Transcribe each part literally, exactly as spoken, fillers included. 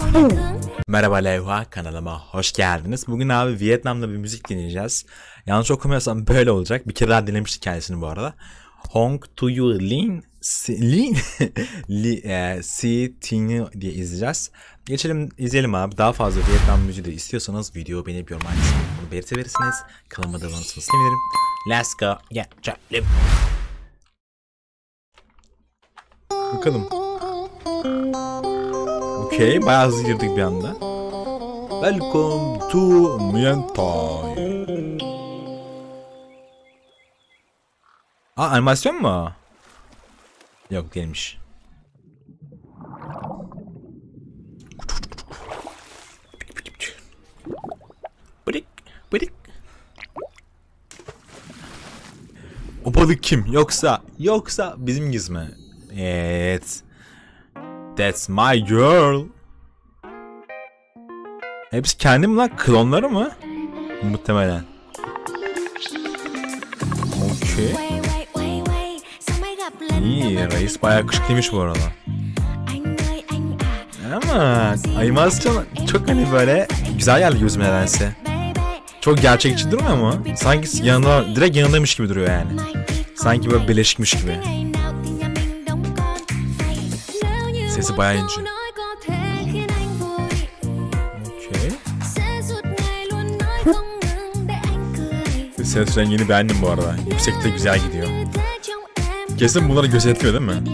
Merhaba Leyva, kanalıma hoş geldiniz. Bugün abi Vietnam'da bir müzik dinleyeceğiz. Yanlış okumuyorsam böyle olacak. Bir kere daha dinlemiştik kendisini bu arada. Hong to you Lin Lin Li e, Si Tini diye izleyeceğiz. Geçelim izleyelim abi. Daha fazla Vietnam müziği de istiyorsanız video beğenip yorum atmayı bunu belirtebilirsiniz. Kanalıma da abone olursanız sevinirim. Let's go. Geçelim. Bakalım. Okey, bayağı hızlı girdik bir anda. Welcome to Mientay. Aa, animasyon mu? Yok, değilmiş. Bıdık, bıdık. O balık kim? Yoksa, yoksa bizim giz mi? Evet. That's my girl. Hepsi kendim lan, klonları mı? Muhtemelen. Okey. İyi, reis bayağı yakışıklıymış bu arada. Ama animasyon çok hani böyle güzel geldi gözüme nedense. Çok gerçekçi durmuyor mu? Sanki yanında, direkt yanındaymış gibi duruyor yani. Sanki böyle bileşikmiş gibi. Sesi bayağı ince. Okey. Ses rengini beğendim bu arada. Yüksekte güzel gidiyor. Kesin bunları gözetmiyor değil mi?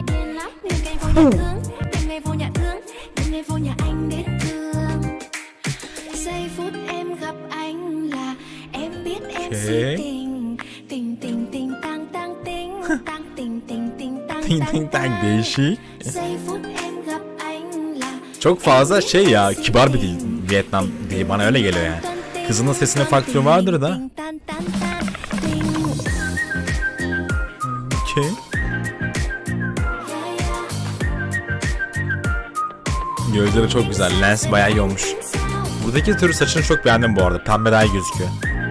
Okay. Ting ting tang değişik. Çok fazla şey ya, kibar bir dil, Vietnam dili, bana öyle geliyor yani. Kızının sesine farklı vardır da. Okay. Gözleri çok güzel, lens bayağı iyi olmuş. Buradaki tür saçını çok beğendim bu arada, pembe daha iyi gözüküyor.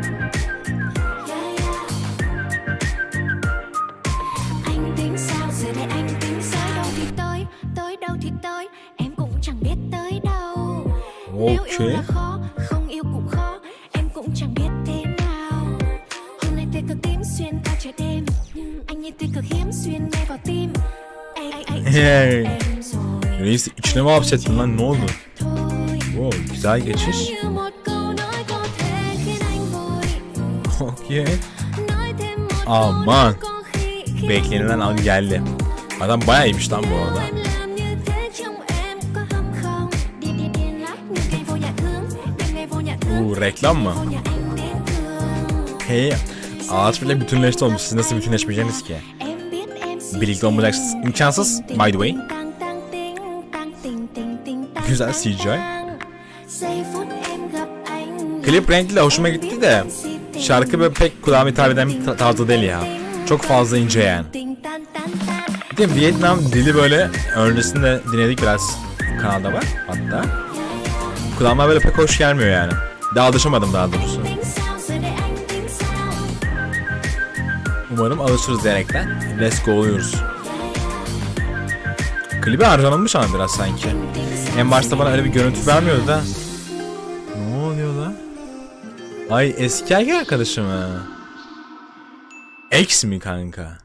Okay. Hey. Reis içine mi hapsettin lan, ne oldu? Wow, güzel geçiş. Okay. Aman. Beklenilen an geldi. Adam bayağı iyiymiş lan bu arada. Uuu, reklam mı? Hey, ağaç bile bütünleşti olmuş. Siz nasıl bütünleşmeyeceksiniz ki? Birlikte olmayacaksınız. İmkansız, by the way. Güzel C G I. Klip renkli, hoşuma gitti de şarkı böyle pek kulağıma hitap eden bir tarzı değil ya. Çok fazla ince yani. Bir de Vietnam dili böyle öncesinde dinledik biraz, kanalda var hatta. Kulağıma böyle pek hoş gelmiyor yani. Daha alışamadım daha doğrusu. Umarım alışırız diyerekten let's go oluyoruz. Klibi harcanılmış ama biraz sanki. En başta bana öyle bir görüntü vermiyordu da. Ne oluyor lan? Ay, eski erkek arkadaşım mı? Ex mi kanka?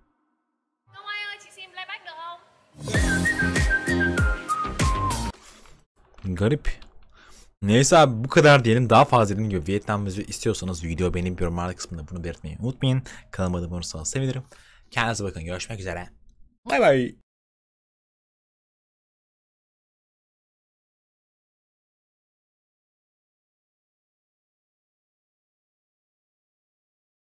Garip. Neyse abi, bu kadar diyelim. Daha fazla dediğim gibi Vietnam müziği istiyorsanız video benim yorumlar kısmında bunu belirtmeyi unutmayın. Kanalıma da abone olursanız sevinirim. Kendinize bakın, görüşmek üzere. Bay bay.